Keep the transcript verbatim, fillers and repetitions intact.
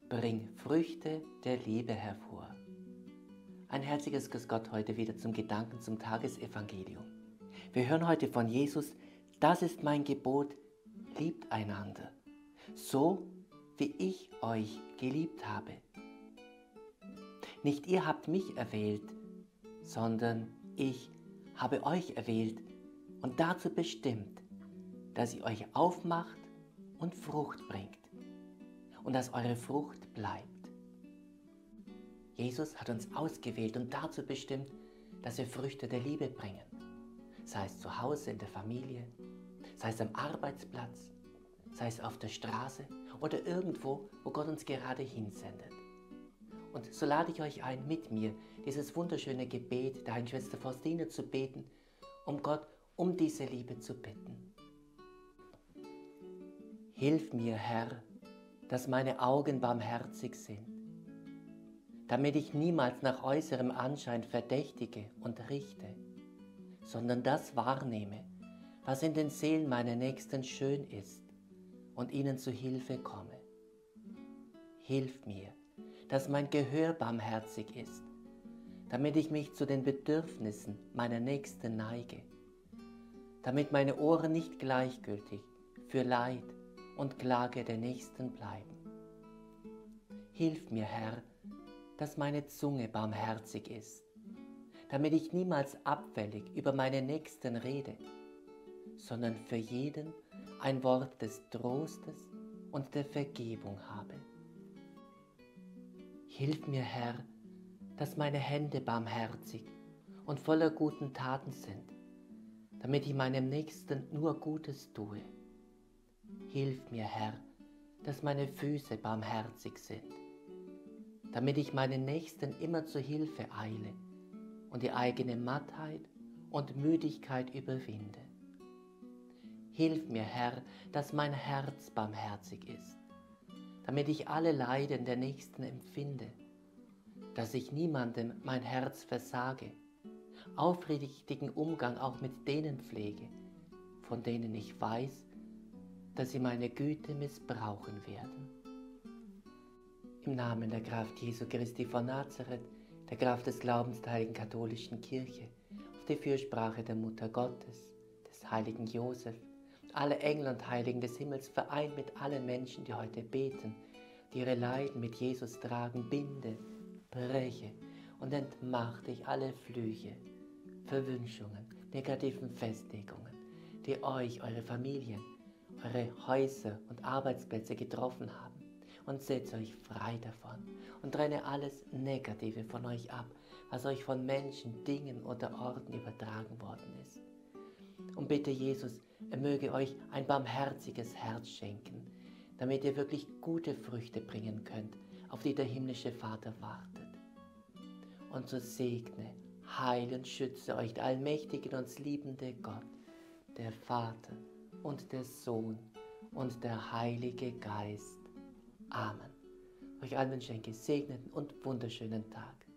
Bring Früchte der Liebe hervor. Ein herzliches Grüß Gott heute wieder zum Gedanken zum Tagesevangelium. Wir hören heute von Jesus: Das ist mein Gebot, liebt einander, so wie ich euch geliebt habe. Nicht ihr habt mich erwählt, sondern ich habe euch erwählt und dazu bestimmt, dass ihr euch aufmacht und Frucht bringt und dass eure Frucht bleibt. Jesus hat uns ausgewählt und dazu bestimmt, dass wir Früchte der Liebe bringen. Sei es zu Hause, in der Familie, sei es am Arbeitsplatz, sei es auf der Straße oder irgendwo, wo Gott uns gerade hinsendet. Und so lade ich euch ein, mit mir dieses wunderschöne Gebet der heiligen Schwester Faustine zu beten, um Gott um diese Liebe zu bitten. Hilf mir, Herr, dass meine Augen barmherzig sind, damit ich niemals nach äußerem Anschein verdächtige und richte, sondern das wahrnehme, was in den Seelen meiner Nächsten schön ist und ihnen zu Hilfe komme. Hilf mir, dass mein Gehör barmherzig ist, damit ich mich zu den Bedürfnissen meiner Nächsten neige, damit meine Ohren nicht gleichgültig für Leid und Klage der Nächsten bleiben. Hilf mir, Herr, dass meine Zunge barmherzig ist, damit ich niemals abfällig über meine Nächsten rede, sondern für jeden ein Wort des Trostes und der Vergebung habe. Hilf mir, Herr, dass meine Hände barmherzig und voller guten Taten sind, damit ich meinem Nächsten nur Gutes tue. Hilf mir, Herr, dass meine Füße barmherzig sind, damit ich meinen Nächsten immer zur Hilfe eile und die eigene Mattheit und Müdigkeit überwinde. Hilf mir, Herr, dass mein Herz barmherzig ist, damit ich alle Leiden der Nächsten empfinde, dass ich niemandem mein Herz versage, aufrichtigen Umgang auch mit denen pflege, von denen ich weiß, dass sie meine Güte missbrauchen werden. Im Namen der Kraft Jesu Christi von Nazareth, der Kraft des Glaubens der Heiligen Katholischen Kirche, auf die Fürsprache der Mutter Gottes, des heiligen Josef, alle Engel und Heiligen des Himmels, vereint mit allen Menschen, die heute beten, die ihre Leiden mit Jesus tragen, binde, breche und entmachte ich alle Flüche, Verwünschungen, negativen Festlegungen, die euch, eure Familien, eure Häuser und Arbeitsplätze getroffen haben, und setzt euch frei davon und trenne alles Negative von euch ab, was euch von Menschen, Dingen oder Orten übertragen worden ist. Und bitte Jesus, er möge euch ein barmherziges Herz schenken, damit ihr wirklich gute Früchte bringen könnt, auf die der himmlische Vater wartet. Und so segne, heile und schütze euch der allmächtige und uns liebende Gott, der Vater und der Sohn und der Heilige Geist. Amen. Euch allen schenke segneten und wunderschönen Tag.